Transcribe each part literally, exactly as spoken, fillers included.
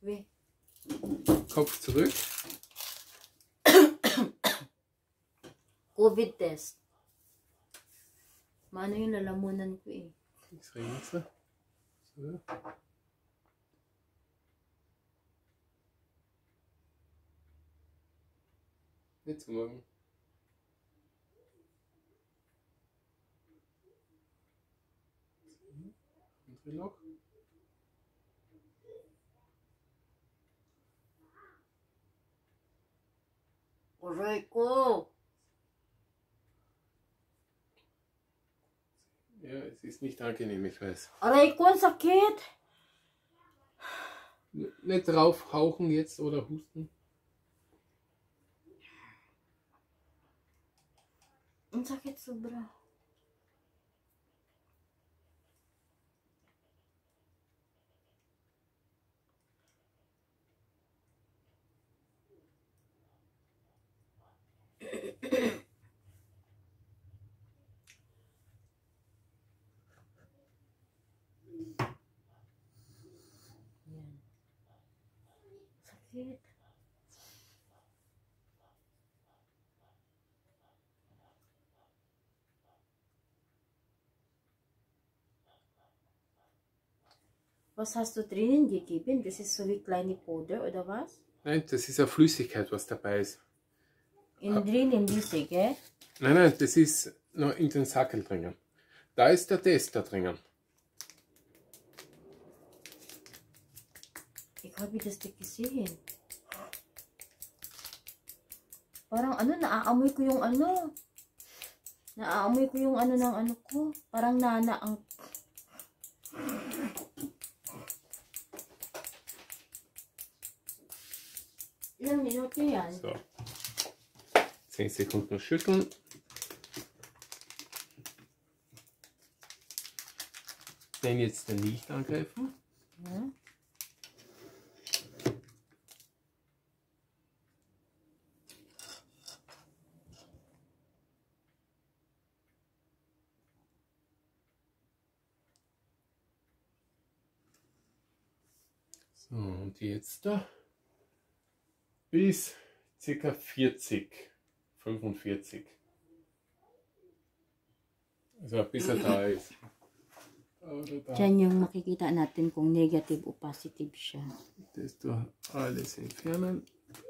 Wie? Kopf zurück. Covid-test. Mano yung lalamunan ko eh. X-ray so. Nicht zu morgen. Andere noch. Aray ko! Ja, es ist nicht angenehm, ich weiß. Aray ko, ang sakit! Nicht drauf hauchen jetzt oder husten. Ang sakit sobra. Yan. Sakit. Was hast du drinnen gegeben? Das ist so wie kleine Puder oder was? Nein, das ist eine Flüssigkeit, was dabei ist. Innen drinnen diese, gell? Nein, nein, das ist noch in den Sackel drinnen. Da ist der Test da drinnen. Ich habe das nicht gesehen. Parang ano, naaamoy ko yung ano. Naaamoy ko yung ano ng ano ko. Parang nana ang... Ilang minuto yan? So. zehn Sekunden schütteln. Den jetzt nicht angreifen. Ja. So, und jetzt da bis ca. vierzig, fünfundvierzig. Also bis er da ist. Diyan yung makikita natin kung negative o positive siya. Das da alles entfernen.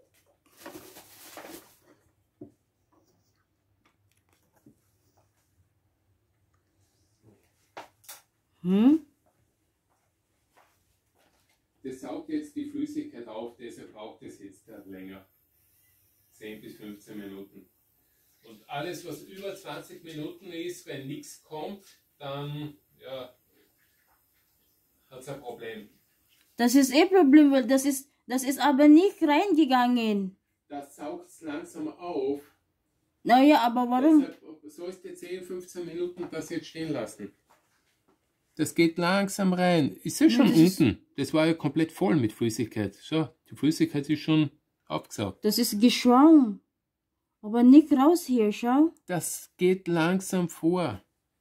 Hm? Das saugt jetzt die Flüssigkeit auf, deshalb braucht es jetzt länger. zehn bis fünfzehn Minuten. Und alles, was über zwanzig Minuten ist, wenn nichts kommt, dann ja, hat es ein Problem. Das ist eh Problem, weil das ist, das ist aber nicht reingegangen. Das saugt es langsam auf. Naja, aber warum? Deshalb sollst du zehn, fünfzehn Minuten das jetzt stehen lassen. Das geht langsam rein. Ist ja schon Ja, das unten. Das war ja komplett voll mit Flüssigkeit. So, die Flüssigkeit ist schon aufgesaugt. Das ist Geschwamm. Aber nicht raus hier, schau. Das geht langsam vor.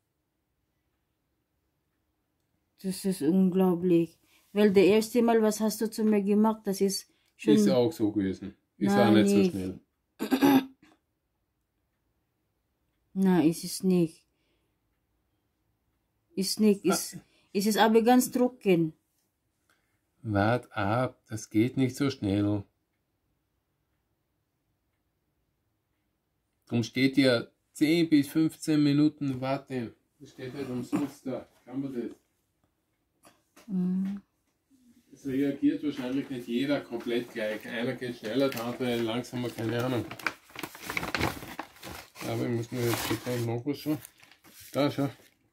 Das ist unglaublich. Weil das erste Mal, was hast du zu mir gemacht, das ist schon... Ist auch so gewesen. Ist Nein, auch nicht so nicht. schnell. Nein, ist es nicht. Ist nicht. Ist, ist es aber ganz trocken. Wart ab, das geht nicht so schnell. Darum steht ja zehn bis fünfzehn Minuten warten. Das steht halt umsonst da. Kann man das? Mhm. Es reagiert wahrscheinlich nicht jeder komplett gleich. Einer geht schneller, der andere langsamer, keine Ahnung. Aber ich muss mir jetzt bitte noch was schauen. Da, schau.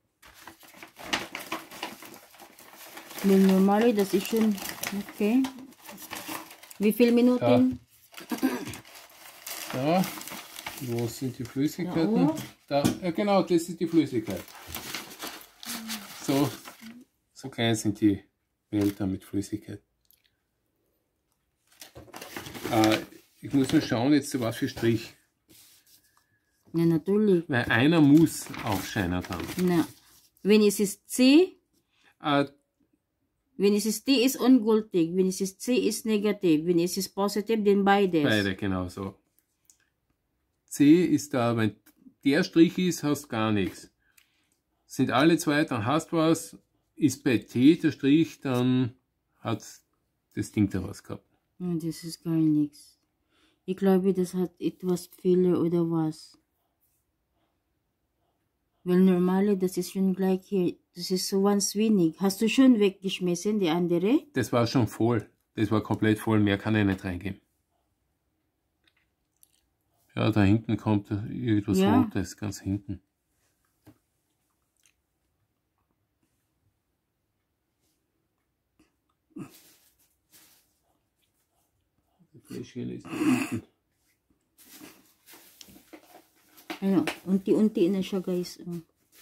Weil normal, das ist schon... Okay. Wie viele Minuten? Da. Wo sind die Flüssigkeiten? Da, ja genau, das ist die Flüssigkeit. So, so klein sind die Behälter mit Flüssigkeit. Äh, ich muss nur schauen, jetzt was für Strich. Ja, natürlich. Weil einer muss aufscheinen dann. Na, wenn es ist C, Äh, Wenn es ist T ist ungültig, wenn es ist C ist negativ, wenn es ist positiv, dann beides. Beide, genau so. C ist da, wenn der Strich ist, hast gar nichts. Sind alle zwei, dann hast du was. Ist bei T der Strich, dann hat das Ding da was gehabt. Ja, das ist gar nichts. Ich glaube, das hat etwas Fehler oder was. Weil normal, das ist schon gleich hier. Das ist so ganz wenig. Hast du schon weggeschmissen, die andere? Das war schon voll. Das war komplett voll. Mehr kann ich nicht reingeben. Ja, da hinten kommt irgendwas Ja. Rotes, ganz hinten. Das Fläschchen ist da hinten. Ano, unti-unti na siya, guys. Oh.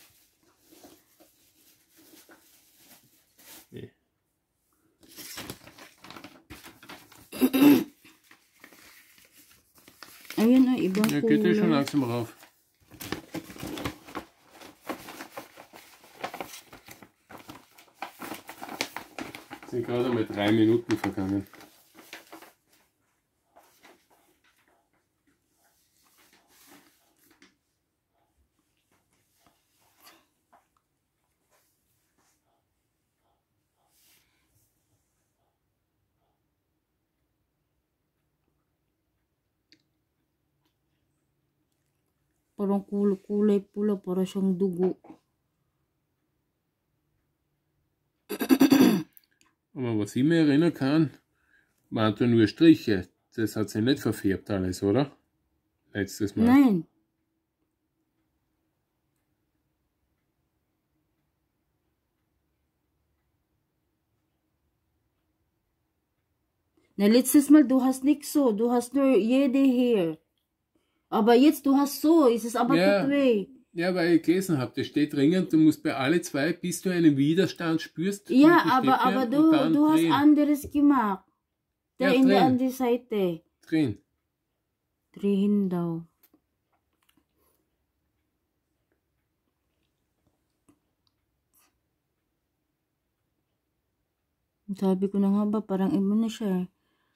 Nee. Ayun, oh, ibang Ja, geht ja schon kulay. langsam rauf. Sind gerade mal drei Minuten vergangen. Parang kul kulay pula, para siyang dugo. Aber was ich mir erinnern kann, waren da nur Striche. Das hat sich nicht verfärbt alles, oder? Letztes Mal. Nein. Na, letztes Mal, du hast nichts so. Du hast nur jede hier. Aber jetzt, du hast so. Es ist aber Ja. gut weh. Ja, weil ich gelesen habe, das steht dringend, du musst bei alle zwei, bis du einen Widerstand spürst. Ja, mit dem aber, Stäbchen aber und du, dann du hast drehen. anderes gemacht. Der Ja, in der drehen. andere Seite. Drehen. Drehen daw. Sabi ko na nga ba, parang iba na siya eh.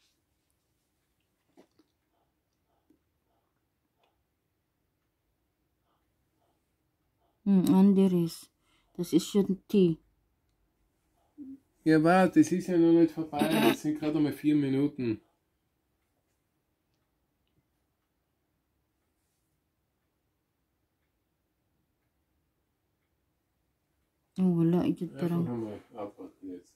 Hm, anderes. Das ist schon T. Ja, warte, das ist ja noch nicht vorbei. Das sind gerade mal vier Minuten. Oh, wala. Ito Einfach parang... mal abwarten jetzt.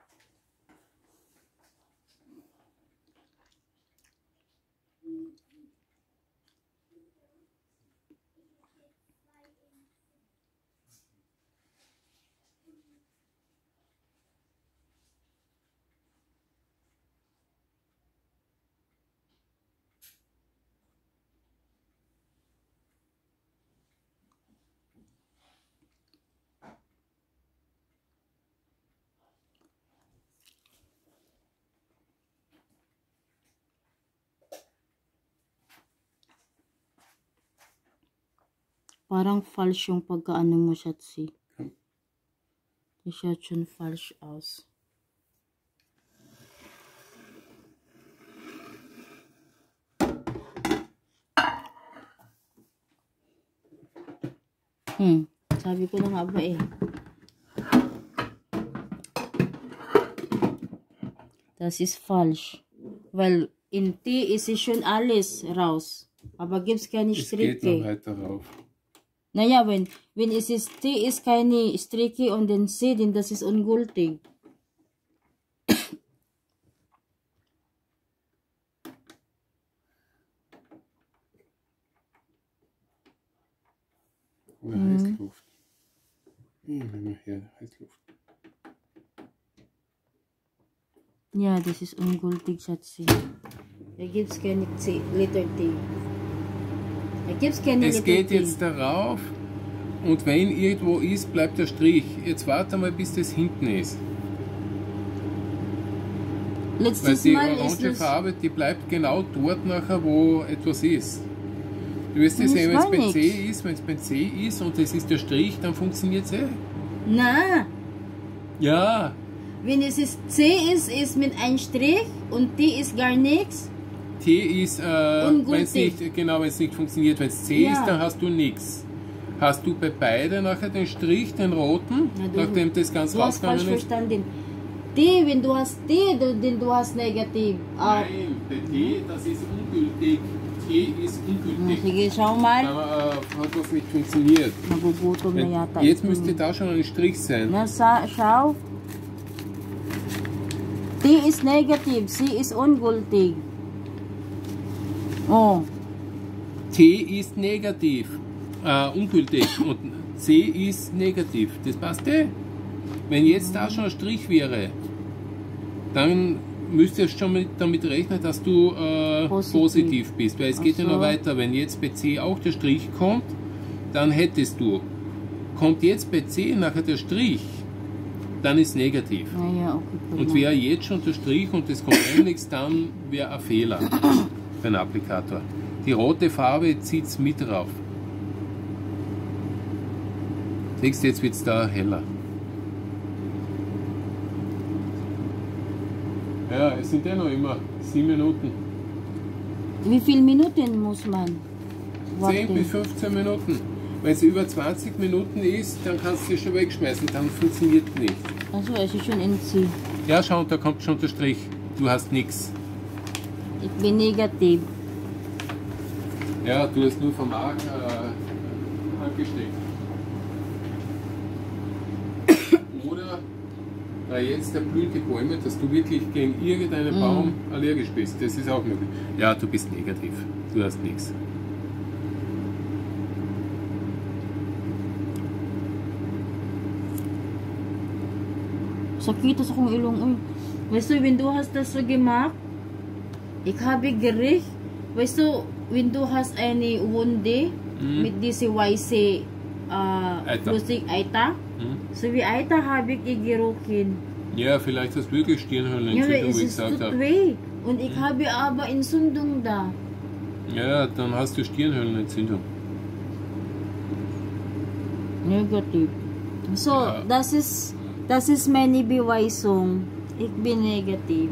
Parang falsch yung pagkaano mo, Shatsi. Hmm. Das schaut schon falsch aus. Hmm, sabi ko na nga ba eh. Das ist falsch. Weil in T ist es schon alles raus. Aber gibt's keine Es geht noch Stricke. weiter rauf. Naja, wenn, wenn es ist T ist keine Stricke und dann C, dann das ist ungültig. Oder Heißluft. Hm, nehmen wir her, Heißluft. Ja, das ist ungültig, Schatzi. Da gibt's keine C, Letter T. Da gibt's keine Es Letter geht T. jetzt darauf und wenn irgendwo ist, bleibt der Strich. Jetzt warte mal, bis das hinten ist. Weil Letztes die Mal ist orange es... Farbe, die bleibt genau dort nachher, wo etwas ist. Du wirst das Das sehen, wenn es war bei nix. C ist, wenn es bei C ist und das ist der Strich, dann funktioniert es eh. Na, Ja, wenn es ist C ist, ist mit einem Strich und T ist gar nichts. T ist, äh, wenn es Ungültig. nicht, genau, wenn es nicht funktioniert. Wenn es C Ja. ist, dann hast du nichts. Hast du bei beiden nachher den Strich, den roten, Ja, du- nachdem das ganz Du hast falsch rausgegangen ist? verstanden. T, wenn du hast T, du, denn du hast negativ. Ah, Nein, bei T, das ist ungültig. T ist ungültig. sige, schau Da mal. äh, hat was nicht funktioniert. Nagugutom na Wenn, yata. jetzt ito. müsste da schon ein Strich sein. Na, sa, schau. T ist negativ, C ist ungültig. Oh. T ist negativ, äh, ungültig und C ist negativ. Das passt eh. Wenn jetzt da schon ein Strich wäre, dann müsstest du schon mit, damit rechnen, dass du äh, positiv. Positiv. bist. Weil es Ach geht ja so. noch weiter. Wenn jetzt bei C auch der Strich kommt, dann hättest du. Kommt jetzt bei C nachher der Strich, dann ist negativ. Naja, okay. Und wäre jetzt schon der Strich und es kommt eh nichts, dann wäre ein Fehler für den Applikator. Die rote Farbe zieht es mit drauf. Siehst du, jetzt wird es da heller. Ja, es sind ja noch immer sieben Minuten. Wie viele Minuten muss man zehn bis warten? fünfzehn Minuten. Wenn es über zwanzig Minuten ist, dann kannst du es schon wegschmeißen, dann funktioniert nicht. Also es ist schon in C. Ja, schau, da kommt schon der Strich. Du hast nichts. Ich bin negativ. Ja, du hast nur vom Arg äh, angesteckt. Oder äh, jetzt der blüht die Bäume, dass du wirklich gegen irgendeinen Mhm. Baum allergisch bist. Das ist auch möglich. Ja, du bist negativ. Du hast nichts. Sakit sa kong ilong. Uy. Weißt du, wenn du hast das so gemacht, ich habe Gericht, weißt du, wenn du hast eine Wunde Mhm. mit diese weiße äh, Eiter. Flüssig Eiter, Hm? so wie Eiter habe ich gerochen. Ja, vielleicht hast du wirklich Ja, Stirnhöhlenentzündung, es wie ich ist gesagt tut habe. weh. Und ich habe aber Entzündung da. Ja, dann hast du Stirnhöhlenentzündung. Negativ. So, Ja. das ist das ist meine Beweisung. Ich bin negativ.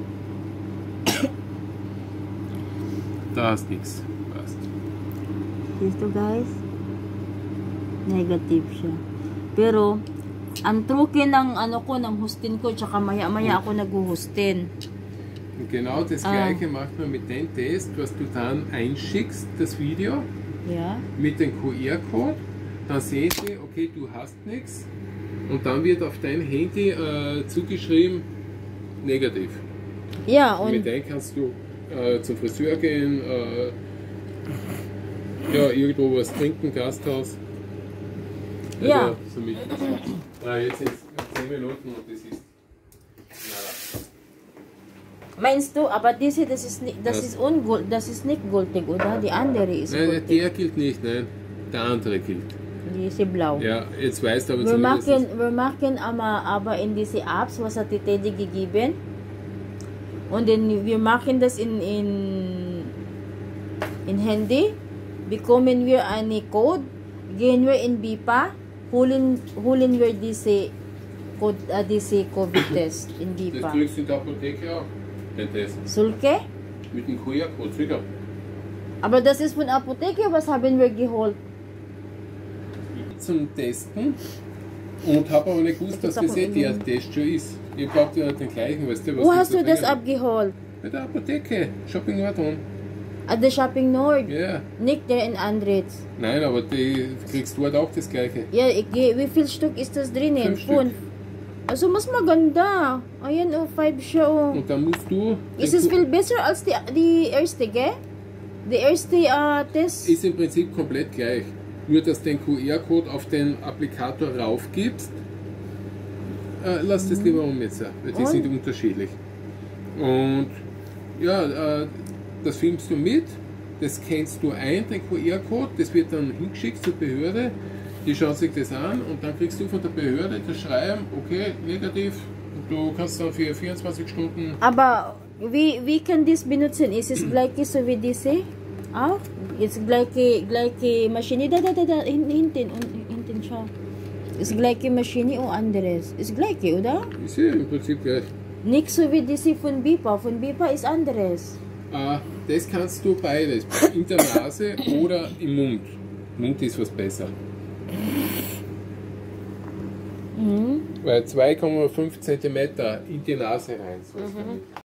Da hast nichts. Passt. Siehst du, guys? Negative siya. Pero, ang truke ng ano ko, ng hustin ko, tsaka maya-maya ako nag-hustin. Und genau das Ah. gleiche macht man mit dem Test, was du dann einschickst, das Video, Ja? mit dem Q R-Code. Dann sehen sie, okay, du hast nichts. Und dann wird auf dein Handy äh, zugeschrieben, negativ. Ja, Und mit und dem kannst du äh, zum Friseur gehen, äh, ja, irgendwo was trinken, Gasthaus. Also, Ja. somit, äh, jetzt sind es zehn Minuten und das ist. Nada. meinst du, aber diese, das ist nicht, das Was? ist ungültig, das ist nicht gültig, oder? Die andere ist Nein, gültig. der gilt nicht, nein. Der andere gilt. Diese blau. Ja, jetzt weißt du aber Wir zumindest. machen, wir machen aber, aber in diese Apps, was hat die Teddy gegeben. Und dann wir machen das in, in, in Handy. Bekommen wir eine Code. Gehen wir in BIPA. Holen, holen wir diese, Code, äh, diese Covid-Test in Das BIPA. kriegst du in der Apotheke auch, den Test. Solke? Mit dem Q R-Code, sicher. Aber das ist von Apotheke. Was haben wir geholt? Zum Testen und habe aber nicht gewusst, dass Das ist das auch eh ein der Illum. Test schon ist. Ich glaube, der hat den gleichen, weißt du, was Wo die hast so du das bringen. abgeholt? Bei der Apotheke, Shopping Nordhorn. At the Shopping Nord. Ja, Nicht der in Andritz. nein, aber die kriegst du dort auch das gleiche. Ja, ich, wie viel Stück ist das drinnen? Fünf Stück. Fünf. Also mas maganda. Ayan, oh, five siya, oh. Und dann musst du. Ist es viel besser als die, die erste, gell? Die erste uh, Test. Ist im Prinzip komplett gleich. Nur, dass du den Q R-Code auf den Applikator raufgibst. Äh, lass das lieber um jetzt, weil die Und? sind unterschiedlich. Und ja, äh, das filmst du mit, das scannst du ein, den Q R-Code, das wird dann hingeschickt zur Behörde, die schauen sich das an und dann kriegst du von der Behörde das Schreiben, okay, negativ, und du kannst dann für vierundzwanzig Stunden. Aber wie, wie kann das benutzen? Ist es gleiche so wie diese? Auch? Ist gleiche, gleiche Maschine? Da, da, da, da, hin- hinten, und hinten siya. Ist gleiche Maschine und anderes. Ist gleiche, oder? Ist ja im Prinzip gleich. Nicht so wie diese von Bipa. Von Bipa ist anderes. Ah, das kannst du beides. In der Nase oder im Mund. Mund ist was besser. Mhm. Weil zwei Komma fünf Zentimeter in die Nase rein. So ist damit.